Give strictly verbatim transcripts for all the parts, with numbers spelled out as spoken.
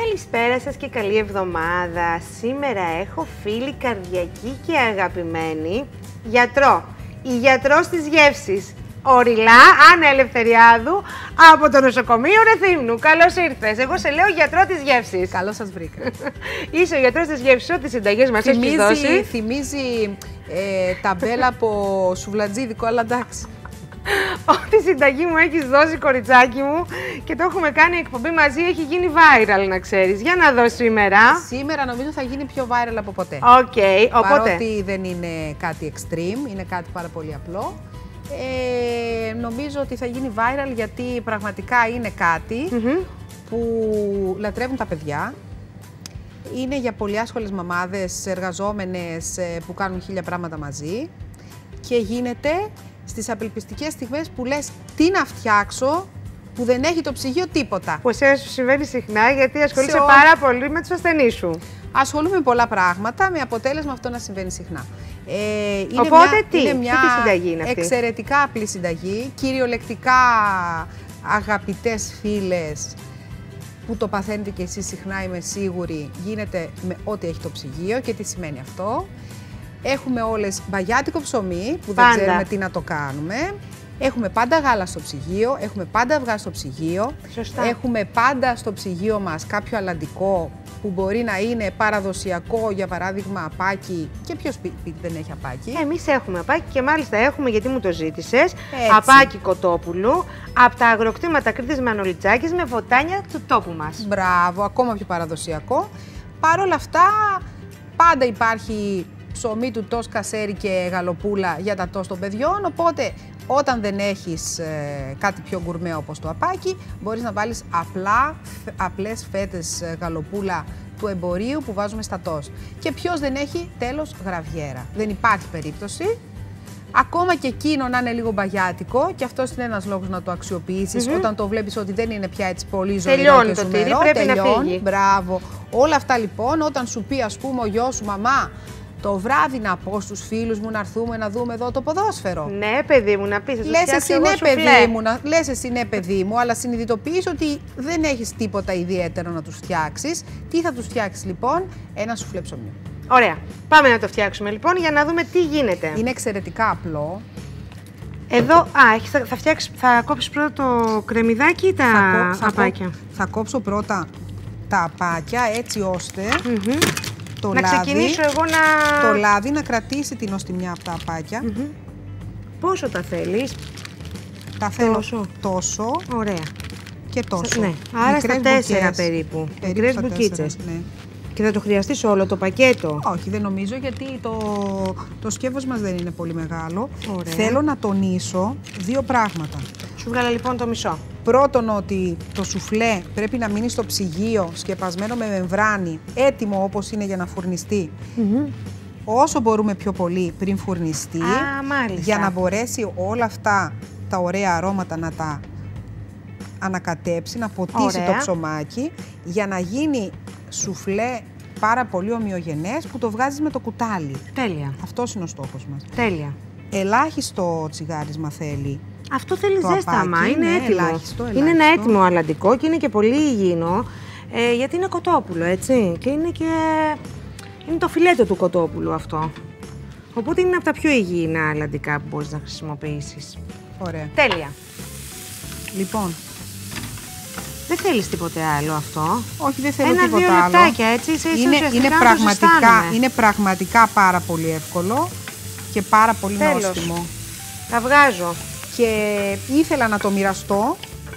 Καλησπέρα σας και καλή εβδομάδα. Σήμερα έχω φίλη καρδιακή και αγαπημένη γιατρό. Η γιατρός της γεύσης. Οριλά Άννα Ελευθεριάδου από το νοσοκομείο Ρεθύμνου. Καλώς ήρθες. Εγώ σε λέω γιατρό της γεύσης. Καλώς σας βρήκα. Είσαι ο γιατρός της γεύσης, ό,τι συνταγές μας έχεις δώσει. Θυμίζει ε, ταμπέλα από σουβλατζίδικο, αλλά εντάξει. Ό,τι συνταγή μου έχεις δώσει, κοριτσάκι μου, και το έχουμε κάνει εκπομπή μαζί, έχει γίνει viral, να ξέρεις. Για να δω σήμερα. Σήμερα νομίζω θα γίνει πιο viral από ποτέ. Οκ, okay, οπότε. Παρότι δεν είναι κάτι extreme, είναι κάτι πάρα πολύ απλό. Ε, νομίζω ότι θα γίνει viral γιατί πραγματικά είναι κάτι mm-hmm. που λατρεύουν τα παιδιά. Είναι για πολύ άσχολες μαμάδες, εργαζόμενες που κάνουν χίλια πράγματα μαζί και γίνεται στις απελπιστικές στιγμές που λες τι να φτιάξω που δεν έχει το ψυγείο τίποτα. Που εσένα σου συμβαίνει συχνά γιατί ασχολείσαι ό... πάρα πολύ με τους ασθενείς σου. Ασχολούμαι με πολλά πράγματα με αποτέλεσμα αυτό να συμβαίνει συχνά. Ε, είναι Οπότε μια, τι, είναι μια τι συνταγή είναι αυτή? Εξαιρετικά απλή συνταγή, κυριολεκτικά αγαπητές φίλες που το παθαίνετε και εσείς συχνά, είμαι σίγουρη, γίνεται με ό,τι έχει το ψυγείο. Και τι σημαίνει αυτό? Έχουμε όλες μπαγιάτικο ψωμί που πάντα. δεν ξέρουμε τι να το κάνουμε. Έχουμε πάντα γάλα στο ψυγείο, έχουμε πάντα αυγά στο ψυγείο. Σωστά. Έχουμε πάντα στο ψυγείο μας κάποιο αλλαντικό που μπορεί να είναι παραδοσιακό, για παράδειγμα απάκι. Και ποιος σπίτι δεν έχει απάκι? Εμείς έχουμε απάκι και μάλιστα έχουμε, γιατί μου το ζήτησες, έτσι. Απάκι κοτόπουλου από τα αγροκτήματα Κρήτης Μανολιτσάκης με βοτάνια του τόπου μας. Μπράβο, ακόμα πιο παραδοσιακό. Παρ' όλα αυτά πάντα υπάρχει ψωμί του τος κασέρι και γαλοπούλα για τα τος των παιδιών, οπότε όταν δεν έχεις ε, κάτι πιο γκουρμέ όπως το απάκι, μπορείς να βάλεις απλά, απλές φέτες ε, γαλοπούλα του εμπορίου που βάζουμε στα τος. Και ποιος δεν έχει, τέλος, γραβιέρα. Δεν υπάρχει περίπτωση. Ακόμα και εκείνο να είναι λίγο μπαγιάτικο, και αυτός είναι ένας λόγος να το αξιοποιήσεις mm-hmm. όταν το βλέπεις ότι δεν είναι πια έτσι πολύ ζωηρό. Τελειώνει και το τυρί, ζουμερό, πρέπει τελειώνει, να φύγει. Μπράβο. Όλα αυτά λοιπόν, όταν σου πει ας πούμε ο γιος σου, μαμά, το βράδυ να πω στους φίλους μου να έρθουμε να δούμε εδώ το ποδόσφαιρο. Ναι, παιδί μου, να πεις, θα σου λες φτιάξω εσύ, εγώ ναι, σουφλέ. παιδί μου, να, λες εσύ ναι παιδί μου, αλλά συνειδητοποιείς ότι δεν έχεις τίποτα ιδιαίτερο να τους φτιάξεις. Τι θα τους φτιάξεις λοιπόν? Ένα σουφλέ ψωμιού. Ωραία. Πάμε να το φτιάξουμε λοιπόν για να δούμε τι γίνεται. Είναι εξαιρετικά απλό. Εδώ, α, έχεις, θα, θα, φτιάξεις, θα κόψεις πρώτα το κρεμμυδάκι ή τα θα, θα, απάκια? Θα κόψω πρώτα τα απάκια έτσι ώστε mm-hmm. το να λάδι, ξεκινήσω εγώ να... το λάδι να κρατήσει την νοστιμιά από τα απάκια. Mm-hmm. Πόσο τα θέλεις? Τα θέλω τόσο. τόσο. Ωραία. Και τόσο. Ναι. Άρα μικρές στα τέσσερα μπουκές. περίπου. Περίπου Μικρές στα μπουκίτσες. τέσσερα, ναι. Και θα το χρειαστείς όλο το πακέτο? Όχι, δεν νομίζω, γιατί το, το σκεύος μας δεν είναι πολύ μεγάλο. Ωραία. Θέλω να τονίσω δύο πράγματα. Σου βγάλα λοιπόν το μισό. Πρώτον, ότι το σουφλέ πρέπει να μείνει στο ψυγείο σκεπασμένο με μεμβράνη, έτοιμο όπως είναι για να φουρνιστεί. Mm-hmm. Όσο μπορούμε πιο πολύ πριν φουρνιστεί, Α, μάλιστα. για να μπορέσει όλα αυτά τα ωραία αρώματα να τα ανακατέψει, να ποτίσει ωραία. το ψωμάκι, για να γίνει σουφλέ πάρα πολύ ομοιογενές που το βγάζεις με το κουτάλι. Τέλεια. Αυτός είναι ο στόχος μας. Τέλεια. Ελάχιστο τσιγάρισμα θέλει. Αυτό θέλει το ζέσταμα, απάκι, είναι ναι, έτοιμο. Ελάχιστο, ελάχιστο. Είναι ένα έτοιμο αλλαντικό και είναι και πολύ υγιεινό, ε, γιατί είναι κοτόπουλο, έτσι. Και είναι και... είναι το φιλέτο του κοτόπουλου αυτό. Οπότε είναι από τα πιο υγιεινά αλλαντικά που μπορείς να χρησιμοποιήσεις. Ωραία. Τέλεια. Λοιπόν. Δεν θέλεις τίποτε άλλο αυτό? Όχι, δεν θέλω ένα, τίποτα δύο άλλο. λεπτάκια, έτσι, είσαι είναι, είναι, πραγματικά, είναι πραγματικά πάρα πολύ εύκολο και πάρα πολύ Τέλος. νόστιμο. Τα βγάζω. Και ήθελα να το μοιραστώ.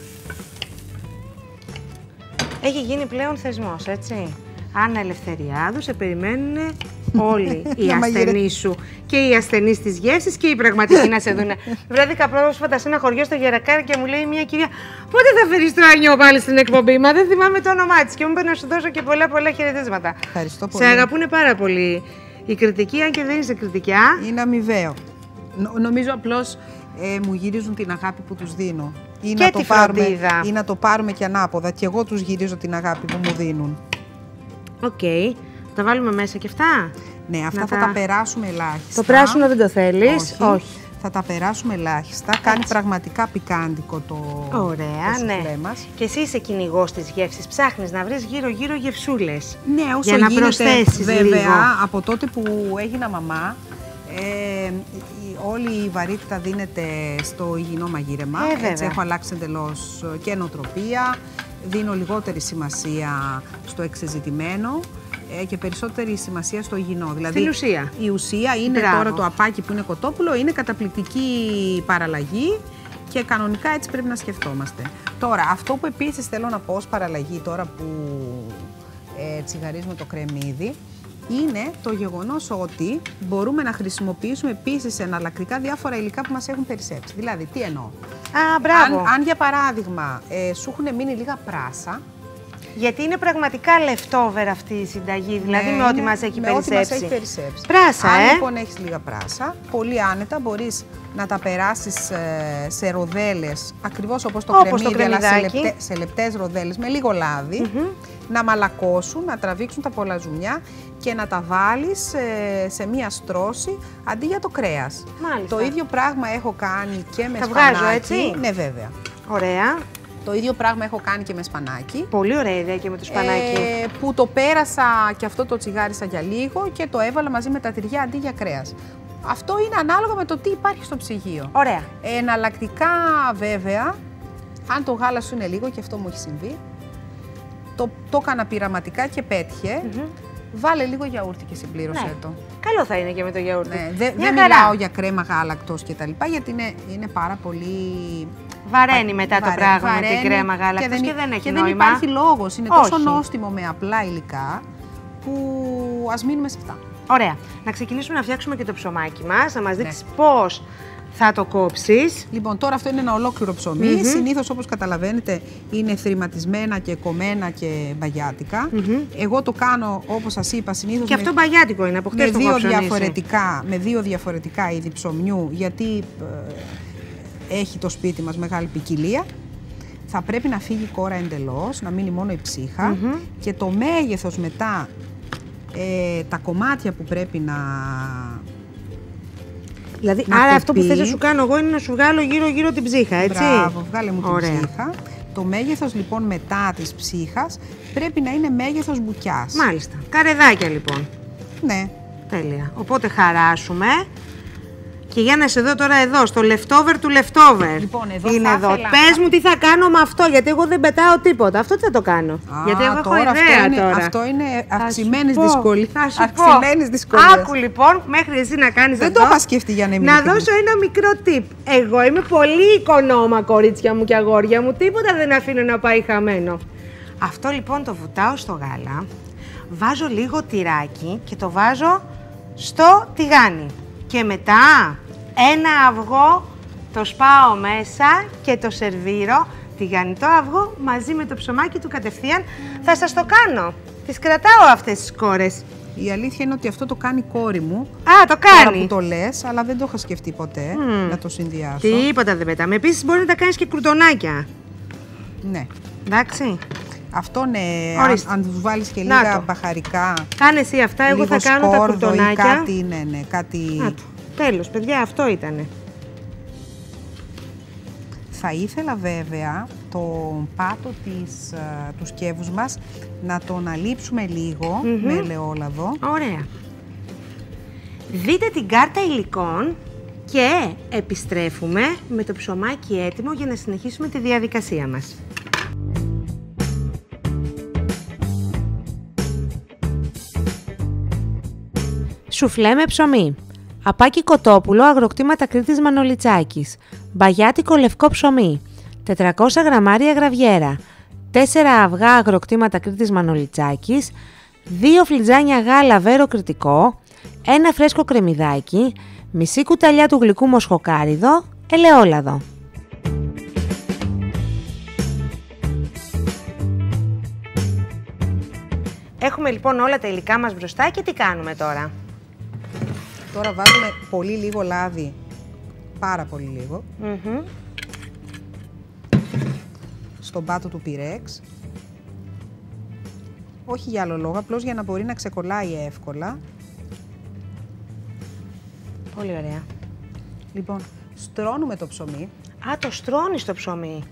Έχει γίνει πλέον θεσμός, έτσι. Άννα Ελευθεριάδου, σε περιμένουν όλοι οι ασθενείς σου και οι ασθενείς της γεύσης και οι πραγματικοί να σε δουν. Βρέθηκα πρόσφατα σε ένα χωριό στο Γερακάρι και μου λέει μια κυρία, πότε θα φέρεις το Άνιο πάλι στην εκπομπή? Μα δεν θυμάμαι το όνομά της. Και μου είπε να σου δώσω και πολλά πολλά χαιρετίσματα. Ευχαριστώ πολύ. Σε αγαπούνε πάρα πολύ οι κριτικοί, αν και δεν είσαι κριτικιά. Είναι αμοιβαίο. Νο, νομίζω απλώς ε, μου γυρίζουν την αγάπη που τους δίνω. Ή και να, τη το πάρουμε, φροντίδα. ή να το πάρουμε και ανάποδα. Και εγώ τους γυρίζω την αγάπη που μου δίνουν. Οκ. Okay. Τα βάλουμε μέσα και αυτά. Ναι, αυτά να θα τα... τα περάσουμε ελάχιστα. Το πράσινο δεν το θέλεις? Όχι. Όχι. Θα τα περάσουμε ελάχιστα. Κάνει πραγματικά πικάντικο το, ωραία, το ναι. σουφλέ μας. Και εσύ είσαι κυνηγός της γεύσης. Ψάχνεις να βρεις γύρω-γύρω γευσούλες. Ναι, όσο για να γίνεται, προσθέσεις βέβαια, λίγο. από τότε που έγινα μαμά, ε, η, όλη η βαρύτητα δίνεται στο υγιεινό μαγείρεμα. Ε, Έτσι έχω αλλάξει εντελώς και νοοτροπία. Δίνω λιγότερη σημασία στο εξεζητημένο και περισσότερη σημασία στο υγιεινό. Δηλαδή, στην ουσία. Η ουσία είναι Μπράβο. τώρα το απάκι που είναι κοτόπουλο, είναι καταπληκτική παραλλαγή και κανονικά έτσι πρέπει να σκεφτόμαστε. Τώρα, αυτό που επίσης θέλω να πω ως παραλλαγή τώρα που ε, τσιγαρίζουμε το κρεμμύδι, είναι το γεγονός ότι μπορούμε να χρησιμοποιήσουμε επίσης εναλλακτικά διάφορα υλικά που μας έχουν περισσέψει. Δηλαδή, τι εννοώ. Α, μπράβο. Αν, αν για παράδειγμα ε, σου έχουν μείνει λίγα πράσα. Γιατί είναι πραγματικά leftover αυτή η συνταγή, δηλαδή ναι, με ό,τι είναι, μας έχει με περισσέψει. Ό,τι μας έχει περισσέψει. Πράσα, αν ε! λοιπόν έχεις λίγα πράσα, πολύ άνετα μπορείς να τα περάσεις ε, σε ροδέλες, ακριβώς όπως το όπως κρεμμύδι, το αλλά σε, λεπτέ, σε λεπτές ροδέλες με λίγο λάδι, mm-hmm. να μαλακώσουν, να τραβήξουν τα πολλά ζουμιά και να τα βάλεις ε, σε μία στρώση αντί για το κρέας. Μάλιστα. Το ίδιο πράγμα έχω κάνει και με τα σπανάκι. βγάζω, έτσι. Ναι, βέβαια. Ωραία. Το ίδιο πράγμα έχω κάνει και με σπανάκι. Πολύ ωραία ιδέα και με το σπανάκι. Ε, που το πέρασα και αυτό το τσιγάρισα για λίγο και το έβαλα μαζί με τα τυριά αντί για κρέας. Αυτό είναι ανάλογα με το τι υπάρχει στο ψυγείο. Ωραία. Ε, εναλλακτικά βέβαια, αν το γάλα σου είναι λίγο, και αυτό μου έχει συμβεί, το, το έκανα πειραματικά και πέτυχε. Mm-hmm. Βάλε λίγο γιαούρτι και συμπλήρωσέ ναι. το. Καλό θα είναι και με το γιαούρτι. Ναι, δεν δε μιλάω για κρέμα γάλακτος και τα λοιπά, γιατί είναι, είναι πάρα πολύ... Βαραίνει μετά βαρέ, το πράγμα βαραίνει, με την κρέμα γάλακτος και δεν, και δεν έχει και νόημα. δεν υπάρχει λόγος, είναι Όχι. τόσο νόστιμο με απλά υλικά που ας μείνουμε σε αυτά. Ωραία. Να ξεκινήσουμε να φτιάξουμε και το ψωμάκι μας, να μας δείξεις ναι. πώς θα το κόψεις. Λοιπόν, τώρα αυτό είναι ένα ολόκληρο ψωμί. Mm-hmm. Συνήθως, όπως καταλαβαίνετε, είναι θρηματισμένα και κομμένα και μπαγιάτικα. Mm-hmm. Εγώ το κάνω, όπως σας είπα, συνήθως και με, αυτό μπαγιάτικο είναι, από χτες με, το δύο διαφορετικά, με δύο διαφορετικά είδη ψωμιού, γιατί ε, έχει το σπίτι μας μεγάλη ποικιλία. Θα πρέπει να φύγει η κόρα εντελώς, να μείνει μόνο η ψύχα mm-hmm. και το μέγεθος μετά, ε, τα κομμάτια που πρέπει να... Δηλαδή, άρα κοπεί. Αυτό που θες να σου κάνω εγώ είναι να σου βγάλω γύρω-γύρω την ψύχα, έτσι. Μπράβο, βγάλε μου την Ωραία. ψύχα. Το μέγεθος λοιπόν μετά της ψύχας πρέπει να είναι μέγεθος μπουκιάς. Μάλιστα. Καρεδάκια λοιπόν. Ναι. Τέλεια. Οπότε χαράσουμε. Και για να σε δω τώρα εδώ, στο leftover του leftover. Λοιπόν, εδώ είναι θα εδώ. ήθελα... Πες μου τι θα κάνω με αυτό, γιατί εγώ δεν πετάω τίποτα. Αυτό τι θα το κάνω. Α, γιατί εγώ τώρα, έχω ιδέα αυτό είναι, τώρα. Αυτό είναι αυξημένης δυσκολίας. Θα σου αυξημένης πω. δυσκολίας. Άκου λοιπόν, μέχρι εσύ να κάνεις δεν αυτό. Δεν το είχα σκεφτεί για να μην Να δώσω ένα μικρό tip. Εγώ είμαι πολύ οικονόμα, κορίτσια μου και αγόρια μου. Τίποτα δεν αφήνω να πάει χαμένο. Αυτό λοιπόν το βουτάω στο γάλα. Βάζω λίγο τυράκι και το βάζω στο τηγάνι. Και μετά ένα αυγό το σπάω μέσα και το σερβίρω, τηγανιτό αυγό μαζί με το ψωμάκι του κατευθείαν. Θα σας το κάνω. Τις κρατάω αυτές τις κόρες. Η αλήθεια είναι ότι αυτό το κάνει η κόρη μου. Α, το κάνει. Τώρα που το λες, αλλά δεν το είχα σκεφτεί ποτέ mm. να το συνδυάσω. Τίποτα δεν πετάμε. Επίσης μπορεί να τα κάνεις και κρουτονάκια. Ναι. Εντάξει. Αυτό ναι, αν, αν τους βάλεις και λίγα μπαχαρικά. Κάνε εσύ αυτά, εγώ θα κάνω τα κρουτονάκια. Κάτι, ναι, ναι, κάτι... Α, τέλος, παιδιά, αυτό ήτανε. Θα ήθελα βέβαια τον πάτο της, uh, του σκεύους μας να τον αλείψουμε λίγο mm-hmm. με ελαιόλαδο. Ωραία. Δείτε την κάρτα υλικών και επιστρέφουμε με το ψωμάκι έτοιμο για να συνεχίσουμε τη διαδικασία μας. Σουφλέ με ψωμί. Απάκι κοτόπουλο, αγροκτήματα Κρήτης Μανολιτσάκης. Μπαγιάτικο λευκό ψωμί. τετρακόσια γραμμάρια γραβιέρα. τέσσερα αυγά αγροκτήματα Κρήτης Μανολιτσάκης. δύο φλιτζάνια γάλα βέρο κρητικό. ένα φρέσκο κρεμμυδάκι. Μισή κουταλιά του γλυκού μοσχοκάριδο. Ελαιόλαδο. Έχουμε λοιπόν όλα τα υλικά μας μπροστά και τι κάνουμε τώρα. Τώρα βάζουμε πολύ λίγο λάδι, πάρα πολύ λίγο, mm-hmm. στον πάτο του πυρέξ. Όχι για άλλο λόγο, απλώς για να μπορεί να ξεκολλάει εύκολα. Πολύ ωραία. Λοιπόν, στρώνουμε το ψωμί. Α, το στρώνεις το ψωμί.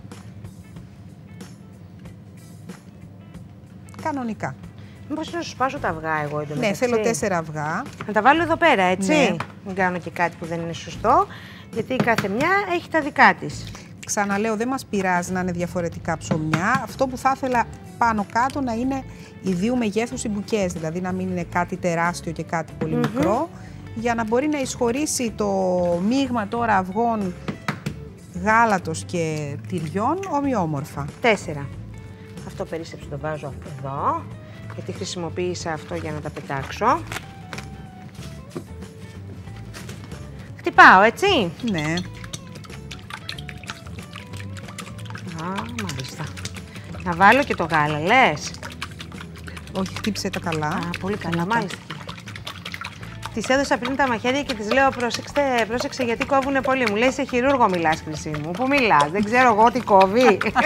Κανονικά. Μήπως να σου σπάσω τα αυγά εγώ εδώ. Ναι, θέλω τέσσερα αυγά. Να τα βάλω εδώ πέρα, έτσι. Ναι. Μην κάνω και κάτι που δεν είναι σωστό, γιατί η κάθε μια έχει τα δικά της. Ξαναλέω, δεν μας πειράζει να είναι διαφορετικά ψωμιά. Αυτό που θα ήθελα πάνω κάτω να είναι ιδίου μεγέθους οι μπουκές, δηλαδή να μην είναι κάτι τεράστιο και κάτι πολύ mm-hmm. μικρό, για να μπορεί να εισχωρήσει το μείγμα τώρα αυγών, γάλατος και τυριών ομοιόμορφα. Τέσσερα. Αυτό περίσσεψε το βάζω εδώ, γιατί χρησιμοποίησα αυτό για να τα πετάξω. Χτυπάω, έτσι. Ναι. Α, μάλιστα. Να βάλω και το γάλα, λες. Όχι, χτύπησε τα καλά. Α, πολύ καλά, μάλιστα. Της έδωσα πριν τα μαχαίρια και της λέω πρόσεξε, πρόσεξε γιατί κόβουνε πολύ. Μου λέει σε χειρούργο μιλάς, Χρυσή μου. Πού μιλάς, δεν ξέρω εγώ τι κόβει.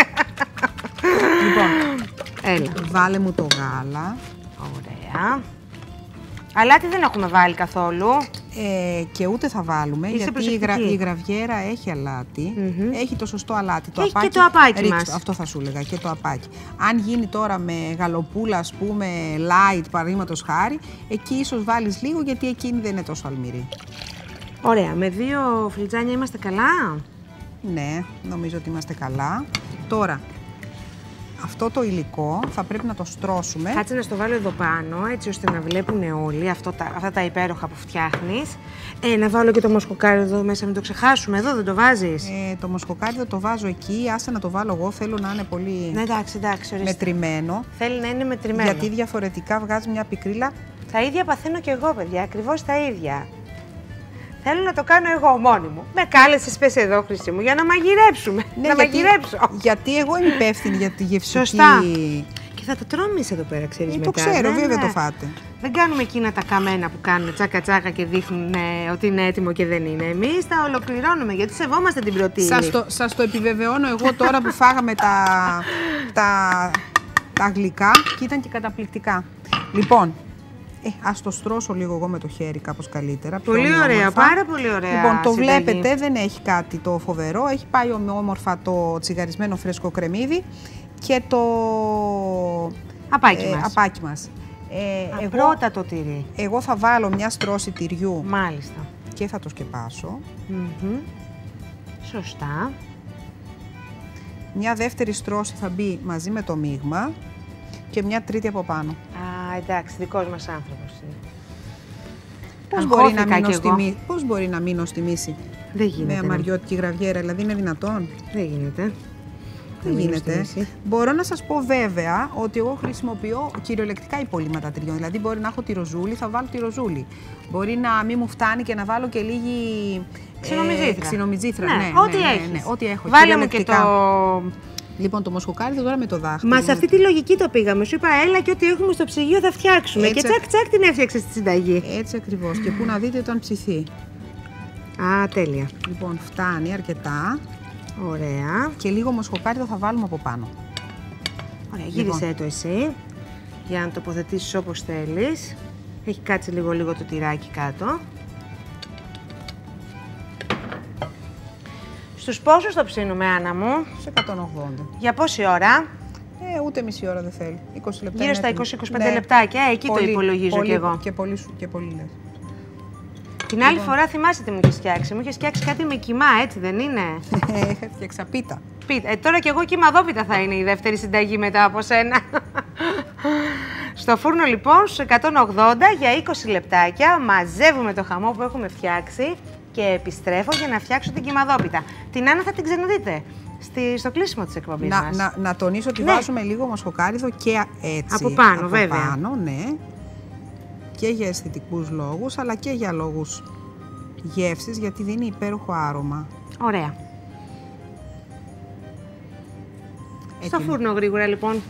Λοιπόν, έλα. Βάλε μου το γάλα. Ωραία. Αλάτι δεν έχουμε βάλει καθόλου. Ε, και ούτε θα βάλουμε, Είσαι γιατί η, γρα, η γραβιέρα έχει αλάτι, mm-hmm. έχει το σωστό αλάτι. Το έχει απάκι, και το απάκι ρίξω, μας. Αυτό θα σου έλεγα, και το απάκι. Αν γίνει τώρα με γαλοπούλα, ας πούμε, light, παραδείγματος χάρη, εκεί ίσως βάλεις λίγο, γιατί εκείνη δεν είναι τόσο αλμυρή. Ωραία, με δύο φλιτζάνια είμαστε καλά. Ναι, νομίζω ότι είμαστε καλά. Τώρα, αυτό το υλικό θα πρέπει να το στρώσουμε. Κάτσε να στο βάλω εδώ πάνω, έτσι ώστε να βλέπουν όλοι αυτό τα, αυτά τα υπέροχα που φτιάχνεις. Ε, να βάλω και το μοσχοκάριδο εδώ μέσα, μην το ξεχάσουμε. Εδώ δεν το βάζεις. Ε, το μοσχοκάριδο το βάζω εκεί, άσε να το βάλω εγώ. Θέλω να είναι πολύ ναι, εντάξει, εντάξει, μετρημένο. Θέλει να είναι μετρημένο. Γιατί διαφορετικά βγάζει μια πικρίλα. Τα ίδια παθαίνω κι εγώ, παιδιά, ακριβώς τα ίδια. Θέλω να το κάνω εγώ μόνη μου. Με κάλεσες, πες εδώ, Χρυσή μου, για να μαγειρέψουμε. Ναι, να γιατί, μαγειρέψω. Γιατί εγώ είμαι υπεύθυνη για τη γευστική. Σωστά. Και θα το τρώμε εδώ πέρα, ξέρεις, ε, μετά. Το ξέρω, ναι, βέβαια ναι. το φάτε. Δεν κάνουμε εκείνα τα καμένα που κάνουν τσάκα τσάκα και δείχνουν ε, ότι είναι έτοιμο και δεν είναι. Εμείς τα ολοκληρώνουμε, γιατί σεβόμαστε την πρώτη. Σας το, σας το επιβεβαιώνω εγώ τώρα που φάγαμε τα, τα, τα γλυκά και ήταν και καταπληκτικά. Λοιπόν, Ε, ας το στρώσω λίγο εγώ με το χέρι κάπως καλύτερα. Πολύ ωραία, όμορφα. Πάρα πολύ ωραία. Λοιπόν, το συνταγή. Βλέπετε, δεν έχει κάτι το φοβερό. Έχει πάει όμορφα το τσιγαρισμένο φρέσκο κρεμμύδι και το απάκι ε, μας. Απάκι μας. Ε, πρώτα το τυρί. Εγώ θα βάλω μια στρώση τυριού. Μάλιστα. Και θα το σκεπάσω. Mm-hmm. Σωστά. Μια δεύτερη στρώση θα μπει μαζί με το μείγμα και μια τρίτη από πάνω. Α, εντάξει, δικός μας άνθρωπος είναι. Πώς μπορεί, να μην νοστιμί... Πώς μπορεί να μην νοστιμήσει δεν γίνεται, με αμαριώτικη γραβιέρα, δηλαδή είναι δυνατόν? Δεν γίνεται. Δεν γίνεται. Μπορώ να σας πω βέβαια ότι εγώ χρησιμοποιώ κυριολεκτικά υπολείμματα τυριών. Δηλαδή μπορεί να έχω τυροζούλη, θα βάλω τυροζούλη. Μπορεί να μην μου φτάνει και να βάλω και λίγη ξινομυζήθρα. Ε, ξινομυζήθρα. Ναι, ναι, ό,τι ναι, έχεις. Ναι, ναι, ό,τι έχω. Βάλε μου και το... Λοιπόν, το μοσχοκάριδο τώρα με το δάχτυλο. Μα σε αυτή τη λογική το πήγαμε. Σου είπα, έλα και ό,τι έχουμε στο ψυγείο θα φτιάξουμε. Έτσι, και τσακ τσακ την έφτιαξε στη συνταγή. Έτσι ακριβώς. Και πού να δείτε όταν ψηθεί. Α, τέλεια. Λοιπόν, φτάνει αρκετά. Ωραία. Και λίγο μοσχοκάριδο θα βάλουμε από πάνω. Ωραία, γύρισέ λοιπόν. το εσύ. Για να τοποθετήσεις όπως θέλεις. Έχει κάτσει λίγο λίγο το τυράκι κάτω. Στους πόσους το ψήνουμε, Άννα μου? Σε εκατόν ογδόντα. Για πόση ώρα? Ε, ούτε μισή ώρα δεν θέλει. είκοσι λεπτά. Γύρω στα είκοσι με είκοσι πέντε ναι. λεπτάκια. Ε, εκεί πολύ, το υπολογίζω πολύ, κι εγώ. Και πολύ, και πολύ λες. Την άλλη λοιπόν. φορά θυμάσαι τι μου είχες φτιάξει. Μου είχες φτιάξει κάτι με κιμά, έτσι δεν είναι? Είχα φτιάξει πίτα. Πίτα. Ε, τώρα κι εγώ κιμαδόπιτα θα είναι η δεύτερη συνταγή μετά από σένα. Στο φούρνο λοιπόν στους εκατόν ογδόντα για είκοσι λεπτάκια μαζεύουμε το χαμό που έχουμε φτιάξει και επιστρέφω για να φτιάξω την κιμαδόπιτα. Την Άννα θα την ξαναδείτε στη, στο κλείσιμο της εκπομπής να, μας. Να, να τονίσω ότι ναι. βάζουμε λίγο μοσχοκάριδο και έτσι. Από πάνω, από βέβαια. Πάνω, ναι. Και για αισθητικούς λόγους, αλλά και για λόγους γεύσης, γιατί δίνει υπέροχο άρωμα. Ωραία. Έτοιμη. Στο φούρνο γρήγορα λοιπόν.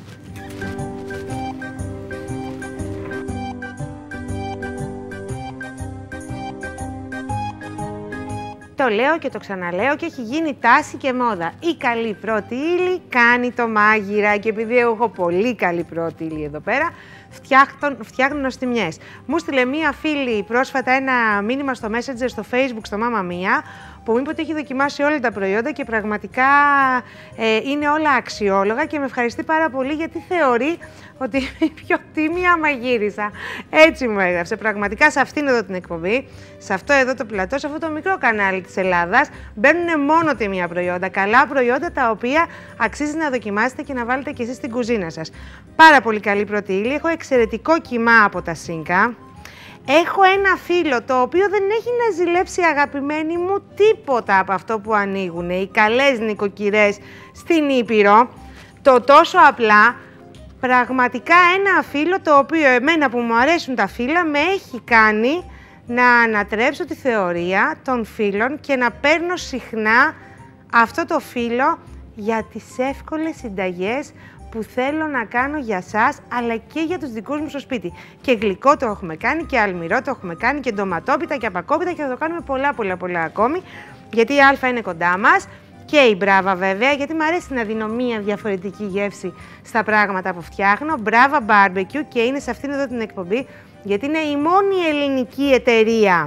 Το λέω και το ξαναλέω και έχει γίνει τάση και μόδα. Η καλή πρώτη ύλη κάνει το μάγειρα και επειδή εγώ έχω πολύ καλή πρώτη ύλη εδώ πέρα, φτιάχνω νοστιμιές. Μου στείλε μία φίλη πρόσφατα ένα μήνυμα στο Messenger, στο Facebook, στο Μάμα Μία, που μου είπε ότι έχει δοκιμάσει όλα τα προϊόντα και πραγματικά ε, είναι όλα αξιόλογα και με ευχαριστεί πάρα πολύ γιατί θεωρεί ότι είμαι η πιο τίμια μαγείρισα. Έτσι μου έγραψε. Πραγματικά σε αυτήν εδώ την εκπομπή, σε αυτό εδώ το πλατό, σε αυτό το μικρό κανάλι της Ελλάδας, μπαίνουν μόνο τίμια προϊόντα. Καλά προϊόντα τα οποία αξίζει να δοκιμάσετε και να βάλετε και εσείς στην κουζίνα σας. Πάρα πολύ καλή πρώτη ύλη. Έχω εξαιρετικό κιμά από τα Σίνκα. Έχω ένα φύλλο το οποίο δεν έχει να ζηλέψει, αγαπημένοι μου, τίποτα από αυτό που ανοίγουν οι καλές νοικοκυρές στην Ήπειρο. Το τόσο απλά, πραγματικά ένα φύλλο το οποίο εμένα που μου αρέσουν τα φύλλα με έχει κάνει να ανατρέψω τη θεωρία των φύλλων και να παίρνω συχνά αυτό το φύλλο για τις εύκολες συνταγές που θέλω να κάνω για σας, αλλά και για τους δικούς μου στο σπίτι. Και γλυκό το έχουμε κάνει και αλμυρό το έχουμε κάνει και ντοματόπιτα και απακόπιτα και θα το κάνουμε πολλά πολλά πολλά ακόμη, γιατί η Α είναι κοντά μας και η Μπράβα βέβαια, γιατί μου αρέσει να δίνω μία διαφορετική γεύση στα πράγματα που φτιάχνω. Μπράβα Barbecue και είναι σε αυτήν εδώ την εκπομπή, γιατί είναι η μόνη ελληνική εταιρεία,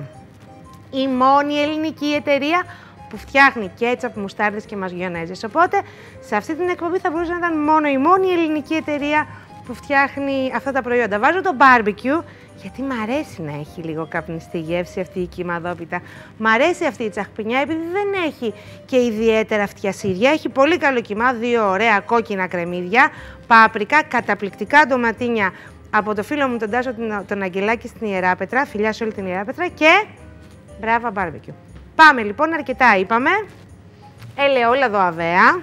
η μόνη ελληνική εταιρεία που φτιάχνει κέτσαπ, μουστάρδες και μαγιονέζες. Οπότε, σε αυτή την εκπομπή θα μπορούσε να ήταν μόνο η μόνη ελληνική εταιρεία που φτιάχνει αυτά τα προϊόντα. Βάζω το barbecue, γιατί μ' αρέσει να έχει λίγο καπνιστή γεύση αυτή η κιμαδόπιτα. Μ' αρέσει αυτή η τσαχπινιά, επειδή δεν έχει και ιδιαίτερα φτιασίδια. Έχει πολύ καλό κιμά, δύο ωραία κόκκινα κρεμμύδια, παπρικά, καταπληκτικά ντοματίνια από το φίλο μου τον Τάσο τον Αγγελάκη στην Ιεράπετρα, φιλιά σε όλη την Ιεράπετρα και Μπράβα Barbecue. Πάμε λοιπόν, αρκετά είπαμε. Ελαιόλαδο αβαία.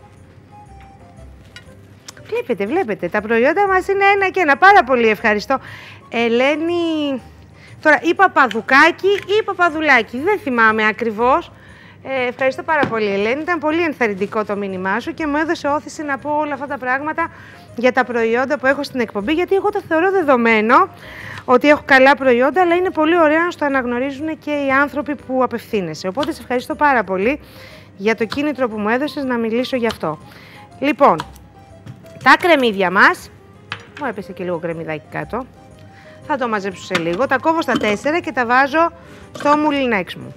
Βλέπετε, βλέπετε, τα προϊόντα μας είναι ένα και ένα. Πάρα πολύ ευχαριστώ. Ελένη, τώρα ή Παπαδουκάκη ή Παπαδουλάκη, δεν θυμάμαι ακριβώς. Ε, ευχαριστώ πάρα πολύ, Ελένη. Ήταν πολύ ενθαρρυντικό το μήνυμά σου και μου έδωσε όθηση να πω όλα αυτά τα πράγματα για τα προϊόντα που έχω στην εκπομπή, γιατί εγώ το θεωρώ δεδομένο ότι έχω καλά προϊόντα, αλλά είναι πολύ ωραία να στο αναγνωρίζουν και οι άνθρωποι που απευθύνεσαι. Οπότε, σε ευχαριστώ πάρα πολύ για το κίνητρο που μου έδωσες να μιλήσω γι' αυτό. Λοιπόν, τα κρεμμύδια μας, μου έπεσε και λίγο κρεμμυδάκι κάτω, θα το μαζέψω σε λίγο, τα κόβω στα τέσσερα και τα βάζω στο μουλινέξ μου.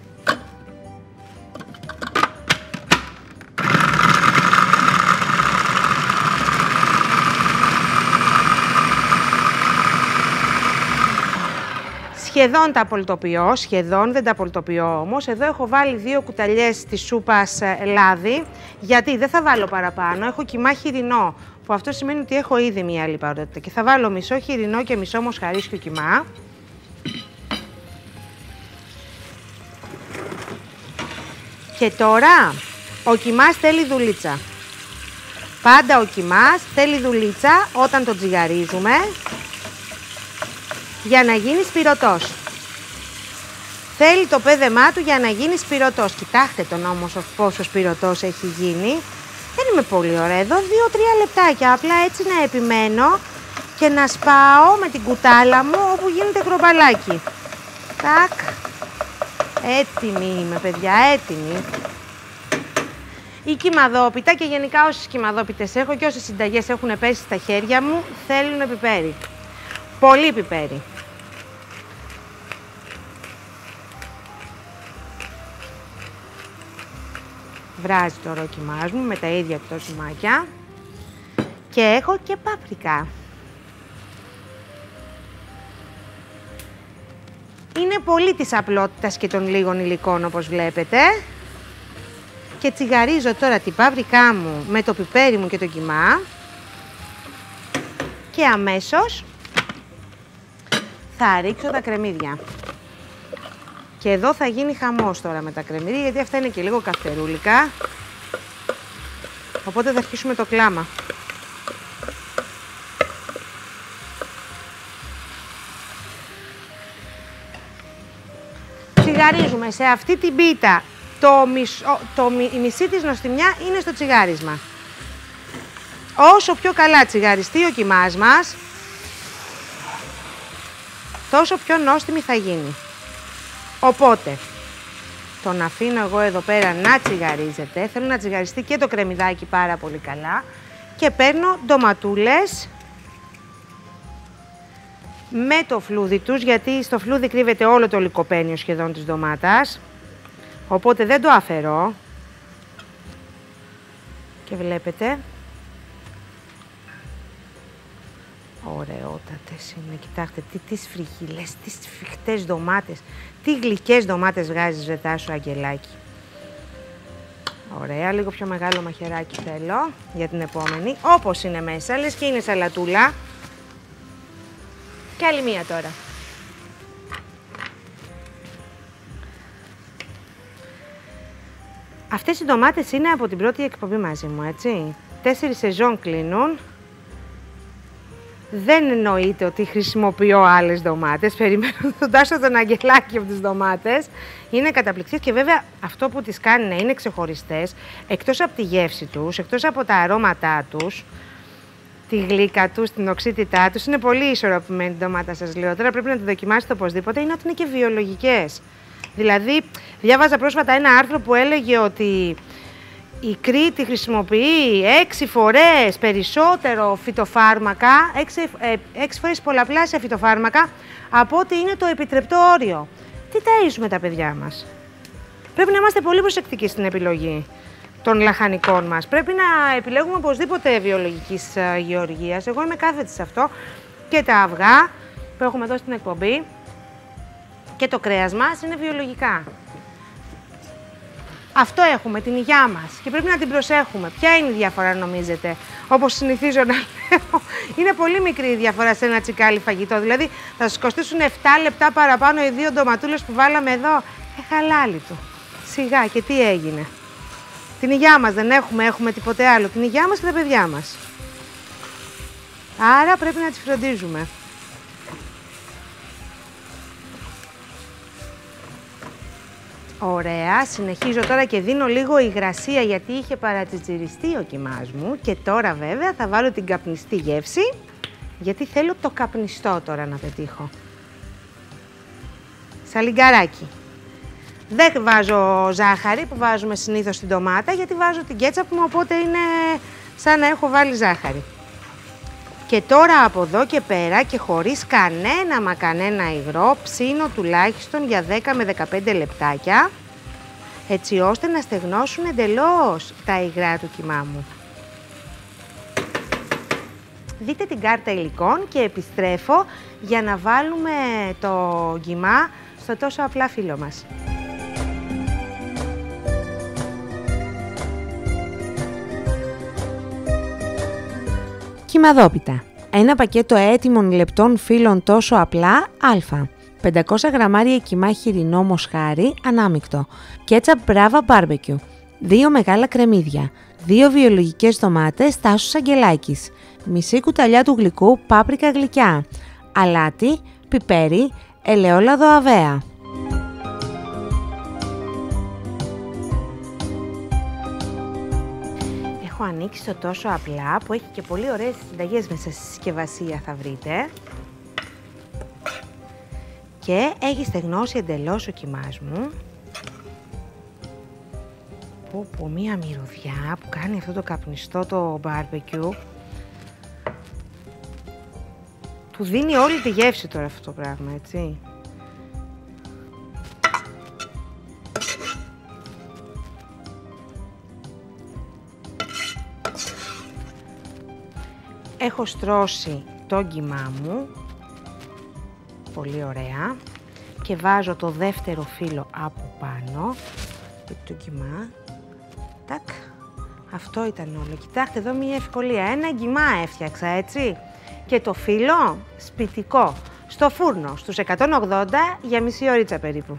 Σχεδόν τα απολυτοποιώ, σχεδόν δεν τα απολυτοποιώ όμως. Εδώ έχω βάλει δύο κουταλιές της σούπας λάδι, γιατί δεν θα βάλω παραπάνω. Έχω κιμά χοιρινό, που αυτό σημαίνει ότι έχω ήδη μία λιπαρότητα. Και θα βάλω μισό χοιρινό και μισό μοσχαρίσιο κιμά. Και τώρα, ο κιμάς θέλει δουλίτσα. Πάντα ο κιμάς θέλει δουλίτσα όταν το τζιγαρίζουμε, για να γίνει σπυρωτός. Θέλει το πέδεμά του για να γίνει σπυρωτός. Κοιτάξτε τον όμως πόσο σπυρωτός έχει γίνει. Δεν είμαι πολύ ωραία εδώ, δύο τρία λεπτάκια. Απλά έτσι να επιμένω και να σπάω με την κουτάλα μου όπου γίνεται κρομπαλάκι. Τάκ. Έτοιμη είμαι, παιδιά, έτοιμη. Η κιμαδόπιτα και γενικά όσες κιμαδόπιτες έχω και όσες συνταγές έχουν πέσει στα χέρια μου θέλουν πιπέρι. Πολύ πιπέρι. Βράζει το ρόκιμάς μου με τα ίδια κτωσιμάκια και έχω και πάπρικα. Είναι πολύ της απλότητας και των λίγων υλικών όπως βλέπετε. Και τσιγαρίζω τώρα την πάπρικά μου με το πιπέρι μου και το κιμά. Και αμέσως θα ρίξω τα κρεμμύδια. Και εδώ θα γίνει χαμός τώρα με τα κρεμμύδια, γιατί αυτά είναι και λίγο καυτερούλικα. Οπότε θα αρχίσουμε το κλάμα. Τσιγαρίζουμε σε αυτή την πίτα. Το μισό, το, η μισή της νοστιμιά είναι στο τσιγάρισμα. Όσο πιο καλά τσιγαριστεί ο κιμάς μας, τόσο πιο νόστιμη θα γίνει. Οπότε, Τον αφήνω εγώ εδώ πέρα να τσιγαρίζεται. Θέλω να τσιγαριστεί και το κρεμμυδάκι πάρα πολύ καλά. Και παίρνω ντοματούλες με το φλούδι τους, γιατί στο φλούδι κρύβεται όλο το λικοπένιο σχεδόν της ντομάτας. Οπότε δεν το αφαιρώ. Και βλέπετε. Ωραιότατες είναι. Κοιτάξτε τι, τι σφριγγυλές, τι σφιχτές ντομάτες. Τι γλυκές ντομάτες βγάζεις, ρε Τάσο Αγγελάκη. Ωραία, λίγο πιο μεγάλο μαχαιράκι θέλω για την επόμενη. Όπως είναι μέσα, λες και είναι σαλατούλα. Και άλλη μία τώρα. Αυτές οι ντομάτες είναι από την πρώτη εκπομπή μαζί μου, έτσι. Τέσσερις σεζόν κλείνουν. Δεν εννοείται ότι χρησιμοποιώ άλλες ντομάτες. Περιμένω τον Τάσο τον Αγγελάκη από τις ντομάτες. Είναι καταπληκτικές και βέβαια αυτό που τις κάνει να είναι ξεχωριστές, εκτός από τη γεύση τους, εκτός από τα αρώματά τους, τη γλύκα τους, την οξύτητά τους, είναι πολύ ισορροπημένη η ντομάτα, σας λέω. Τώρα πρέπει να τη δοκιμάσετε οπωσδήποτε, είναι ότι είναι και βιολογικές. Δηλαδή, διάβαζα πρόσφατα ένα άρθρο που έλεγε ότι η Κρήτη χρησιμοποιεί έξι φορές περισσότερο φυτοφάρμακα, έξι, ε, έξι φορές πολλαπλάσια φυτοφάρμακα από ό,τι είναι το επιτρεπτό όριο. Τι ταΐζουμε τα παιδιά μας. Πρέπει να είμαστε πολύ προσεκτικοί στην επιλογή των λαχανικών μας. Πρέπει να επιλέγουμε οπωσδήποτε βιολογικής uh, γεωργίας. Εγώ είμαι κάθετη σε αυτό. Και τα αυγά που έχουμε εδώ στην εκπομπή και το κρέας μας είναι βιολογικά. Αυτό έχουμε, την υγειά μας και πρέπει να την προσέχουμε. Ποια είναι η διαφορά, νομίζετε? Όπως συνηθίζω να λέω, είναι πολύ μικρή η διαφορά σε ένα τσικάλι φαγητό. Δηλαδή θα σας κοστίσουν επτά λεπτά παραπάνω οι δύο ντοματούλες που βάλαμε εδώ. Ε, χαλάλι του. Σιγά, και τι έγινε? Την υγειά μας δεν έχουμε, έχουμε τίποτε άλλο. Την υγειά μας και τα παιδιά μας. Άρα πρέπει να τις φροντίζουμε. Ωραία, συνεχίζω τώρα και δίνω λίγο υγρασία γιατί είχε παρατσιτσιριστεί ο κιμάς μου και τώρα βέβαια θα βάλω την καπνιστή γεύση γιατί θέλω το καπνιστό τώρα να πετύχω. Σαλιγκαράκι. Δεν βάζω ζάχαρη που βάζουμε συνήθως στην ντομάτα γιατί βάζω την κέτσαπ μου, οπότε είναι σαν να έχω βάλει ζάχαρη. Και τώρα από εδώ και πέρα και χωρίς κανένα μα κανένα υγρό ψήνω τουλάχιστον για δέκα με δεκαπέντε λεπτάκια έτσι ώστε να στεγνώσουν εντελώς τα υγρά του κιμά μου. Δείτε την κάρτα υλικών και επιστρέφω για να βάλουμε το κιμά στο τόσο απλά φύλλο μας. Κιμαδόπιτα. Ένα πακέτο έτοιμων λεπτών φύλλων τόσο απλά α. πεντακόσια γραμμάρια κιμά χοιρινό μοσχάρι ανάμεικτο. Κέτσαπ Brava Barbecue. δύο μεγάλα κρεμμύδια. δύο βιολογικές ντομάτες Τάσος Αγγελάκης. Μισή κουταλιά του γλυκού πάπρικα γλυκιά. Αλάτι, πιπέρι, ελαιόλαδο αβέα. Έχω ανοίξει το τόσο απλά που έχει και πολύ ωραίες συνταγές μέσα στη συσκευασία, θα βρείτε. Και έχει στεγνώσει εντελώς ο κιμάς μου. Πω πω, μία μυρωδιά που κάνει αυτό το καπνιστό το μπάρμπεκιου. Του δίνει όλη τη γεύση τώρα αυτό το πράγμα, έτσι. Έχω στρώσει το κιμά μου, πολύ ωραία, και βάζω το δεύτερο φύλλο από πάνω, το κιμά, τάκ, αυτό ήταν όλο. Κοιτάξτε εδώ μια ευκολία, ένα κιμά έφτιαξα, έτσι, και το φύλλο σπιτικό, στο φούρνο, στους εκατόν ογδόντα για μισή ωρίτσα περίπου.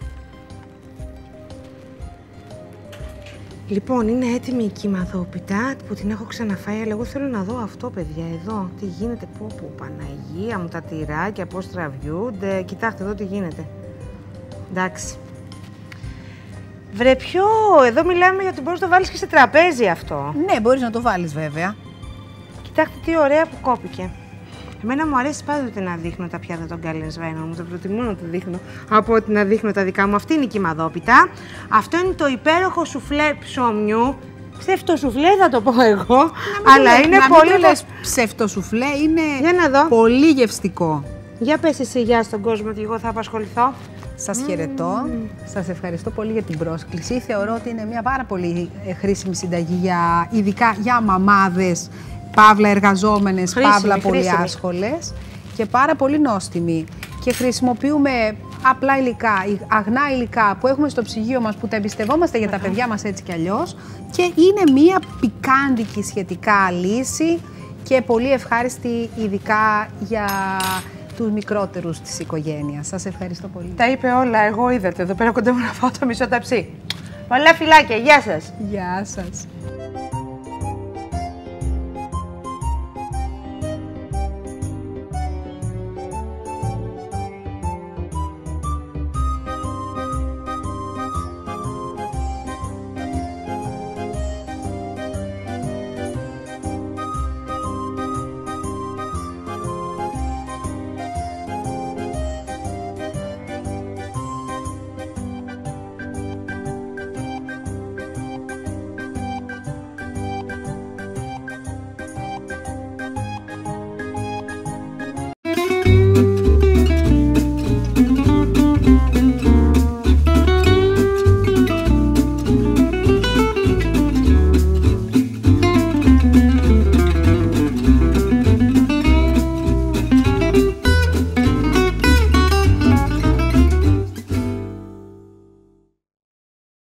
Λοιπόν, είναι έτοιμη η κιμαδόπιτα που την έχω ξαναφάει, αλλά εγώ θέλω να δω αυτό, παιδιά, εδώ, τι γίνεται, πω πω, Παναγία μου, τα τυράκια πώς τραβιούνται, κοιτάξτε εδώ τι γίνεται. Εντάξει. Βρε ποιο, εδώ μιλάμε για το μπορείς να το βάλεις και σε τραπέζι αυτό. Ναι, μπορείς να το βάλεις βέβαια. Κοιτάξτε τι ωραία που κόπηκε. Εμένα μου αρέσει πάντοτε να δείχνω τα πιάτα των καλεσμένων μου. Το προτιμώ να το δείχνω από ότι να δείχνω τα δικά μου. Αυτή είναι η κυμαδόπιτα. Αυτό είναι το υπέροχο σουφλέ ψωμιού. Ψευτοσουφλέ θα το πω εγώ. Αλλά λέ, είναι να πολύ. Δεν λες ψευτοσουφλέ, είναι Για να δω. πολύ γευστικό. Για πες εσύ γεια στον κόσμο ότι εγώ θα απασχοληθώ. Σας mm. χαιρετώ. Σας ευχαριστώ πολύ για την πρόσκληση. Θεωρώ ότι είναι μια πάρα πολύ χρήσιμη συνταγή, για, ειδικά για μαμάδες, παύλα εργαζόμενες, χρήσιμη, παύλα πολύ άσχολες και πάρα πολύ νόστιμη. Και χρησιμοποιούμε απλά υλικά, αγνά υλικά που έχουμε στο ψυγείο μας, που τα εμπιστευόμαστε για τα παιδιά μας έτσι κι αλλιώς, και είναι μια πικάντικη σχετικά λύση και πολύ ευχάριστη, ειδικά για τους μικρότερους της οικογένειας. Σας ευχαριστώ πολύ. Τα είπε όλα, εγώ είδατε εδώ πέρα κοντά μου να φάω το μισό ταψί. Πολλά φιλάκια, γεια σας. Γεια σας.